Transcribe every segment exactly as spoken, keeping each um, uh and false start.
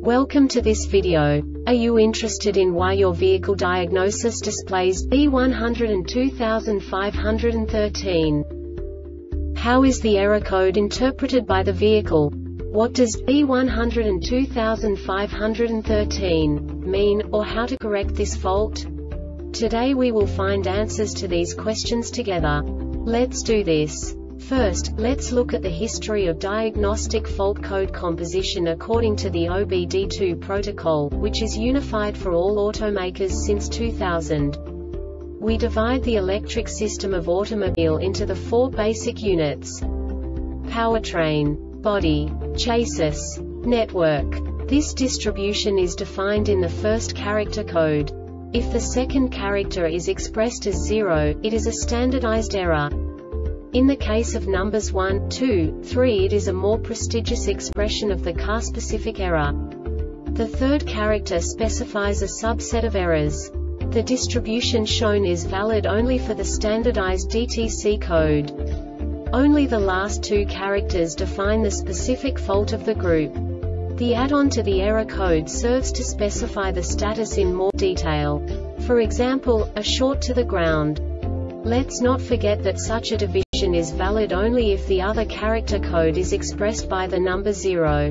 Welcome to this video. Are you interested in why your vehicle diagnosis displays B one oh two five one three? How is the error code interpreted by the vehicle? What does B one oh two five one three mean, or how to correct this fault? Today we will find answers to these questions together. Let's do this. First, let's look at the history of diagnostic fault code composition according to the O B D two protocol, which is unified for all automakers since two thousand. We divide the electric system of automobile into the four basic units: powertrain, body, chassis, network. This distribution is defined in the first character code. If the second character is expressed as zero, it is a standardized error. In the case of numbers one, two, three, it is a more prestigious expression of the car-specific error. The third character specifies a subset of errors. The distribution shown is valid only for the standardized D T C code. Only the last two characters define the specific fault of the group. The add-on to the error code serves to specify the status in more detail. For example, a short to the ground. Let's not forget that such a division is valid only if the other character code is expressed by the number zero.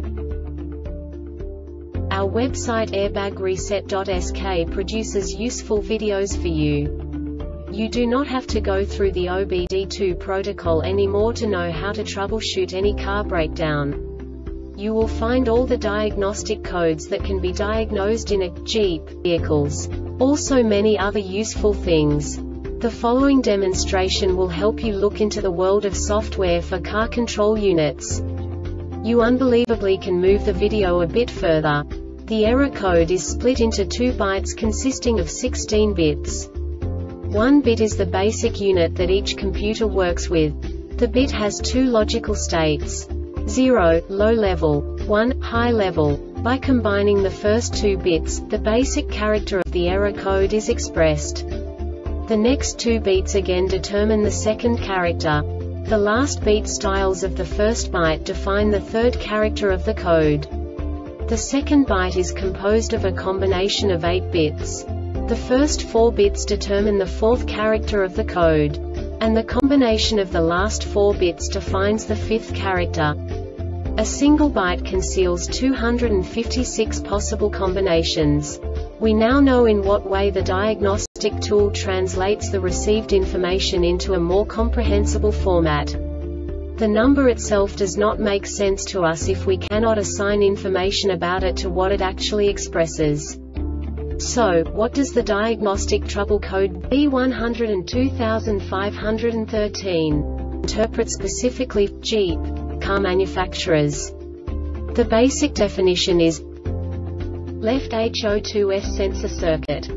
Our website airbag reset dot S K produces useful videos for you. You do not have to go through the O B D two protocol anymore to know how to troubleshoot any car breakdown. You will find all the diagnostic codes that can be diagnosed in a Jeep vehicles. Also many other useful things. The following demonstration will help you look into the world of software for car control units. You unbelievably can move the video a bit further. The error code is split into two bytes consisting of sixteen bits. One bit is the basic unit that each computer works with. The bit has two logical states: zero, low level, one, high level. By combining the first two bits, the basic character of the error code is expressed. The next two beats again determine the second character. The last beat styles of the first byte define the third character of the code. The second byte is composed of a combination of eight bits. The first four bits determine the fourth character of the code. And the combination of the last four bits defines the fifth character. A single byte conceals two hundred fifty-six possible combinations. We now know in what way the diagnostic tool translates the received information into a more comprehensible format. The number itself does not make sense to us if we cannot assign information about it to what it actually expresses. So, what does the diagnostic trouble code B one oh two five one three interpret specifically for Jeep car manufacturers? The basic definition is left H O two S sensor circuit.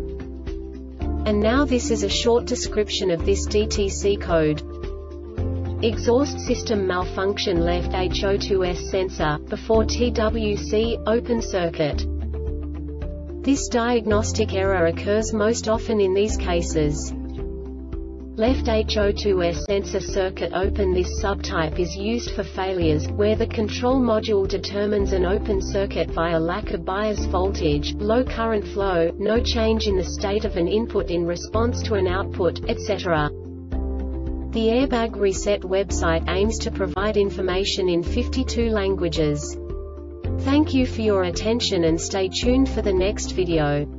And now this is a short description of this D T C code. Exhaust system malfunction, left H O two S sensor, before T W C, open circuit. This diagnostic error occurs most often in these cases. Left H O two S sensor circuit open. This subtype is used for failures, where the control module determines an open circuit via lack of bias voltage, low current flow, no change in the state of an input in response to an output, et cetera. The Airbag Reset website aims to provide information in fifty-two languages. Thank you for your attention and stay tuned for the next video.